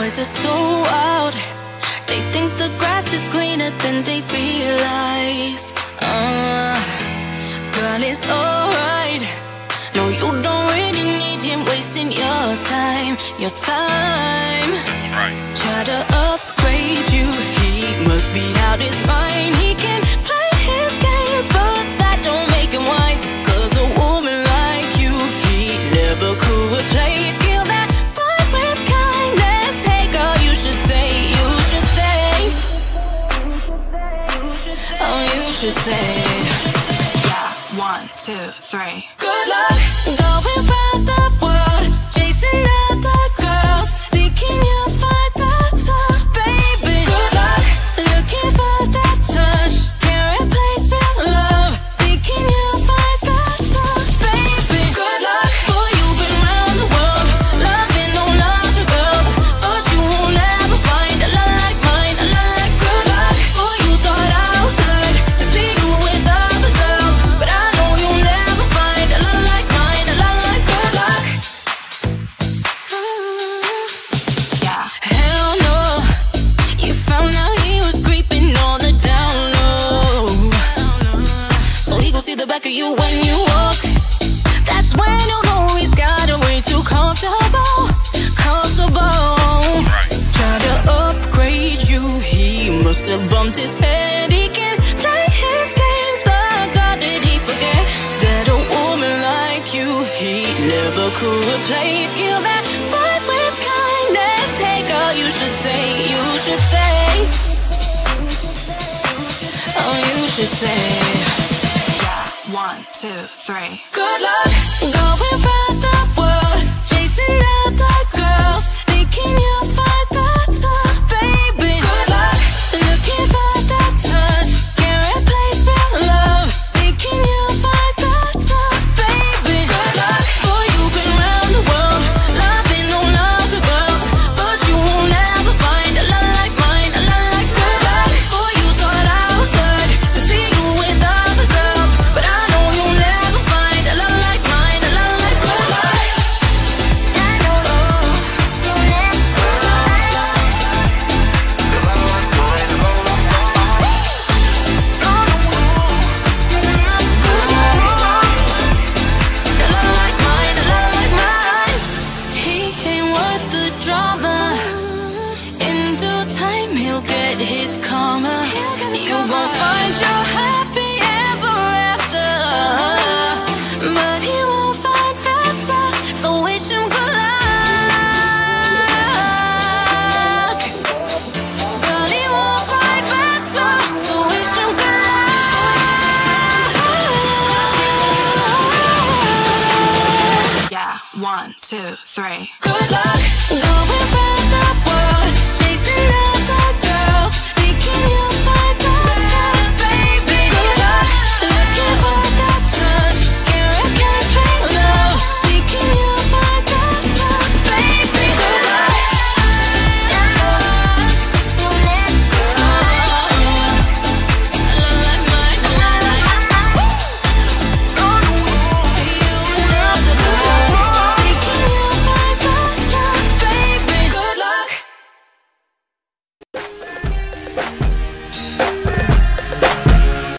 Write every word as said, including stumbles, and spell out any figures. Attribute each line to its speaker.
Speaker 1: Boys are so wild, they think the grass is greener than they realize. uh, Girl, it's alright. No, you don't really need him wasting your time, your time.
Speaker 2: Right.
Speaker 1: Try to upgrade you, he must be out his mind. He can play his games, but that don't make him wise. Cause a woman like you, he never could replace. Kill that vibe with kindness. Hey girl, you should say, you should say, oh, you should say, yeah, one, two, three. Good luck going round the world, chasing other girls, thinking you'll find better, baby. Good luck looking for that touch, can't replace real love, thinking you'll find better, baby. Good luck, boy, you've been round the world, loving on other girls, but you won't ever find a love like mine, a love like. Good luck, boy, you thought I was good to see you with other girls, but I know you'll never find a love like mine, a love like. Good luck. Yeah, hell no, you found out he was creeping on the down low, so he gon' see the back of you when you walk. That's when you know he's got a way too comfortable, comfortable. Try to upgrade you, he must have bumped his head. He can play his games, but God, did he forget that a woman like you, he never could replace. Kill that vibe with kindness. Hey girl, you should say, you should say, oh, you should say, yeah, one, two, three. Good luck going round the world, chasing other girls, thinking you'll find better, baby. Good luck looking for that touch, can't replace real love, thinking you'll find better, baby. Good luck, boy, you've been round the world, loving on other girls, but you won't ever find a love like mine, a love like. Good luck, boy, you thought I was good to see you with other girls, but I know you'll never find a love like mine, a love like. Good luck, I know you'll never. Good He ain't worth the drama. In due time, he'll get his karma. You gon' find your happy ever after, but he won't find better. So wish him good luck. Girl, he won't find better. So wish him good luck. Yeah, one, two, three. Good luck.